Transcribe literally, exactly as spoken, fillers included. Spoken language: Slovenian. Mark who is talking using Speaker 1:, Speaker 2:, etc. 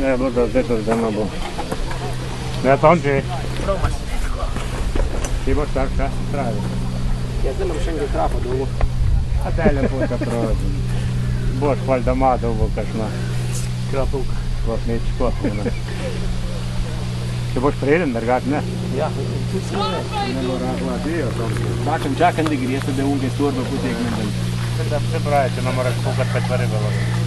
Speaker 1: Ne, bo da zdaj to zdaj bo. Ne, Tonči. Ti boš tak čas travi.
Speaker 2: Jaz zdaj imam še enega trafa dolgo.
Speaker 1: A daj lepo te prosim. Boš hval doma dolgo kakšna.
Speaker 2: Krapulka.
Speaker 1: Boš neč potne. Če boš prijeden drgat, ne?
Speaker 2: Ja, tudi se ne.
Speaker 1: Ne bo rahla dio, Tonči.
Speaker 2: Čakam, čakam da gre, jaz da unke storbe potegnem.
Speaker 1: Da se pravi, če ne moraš kukati pet ribe.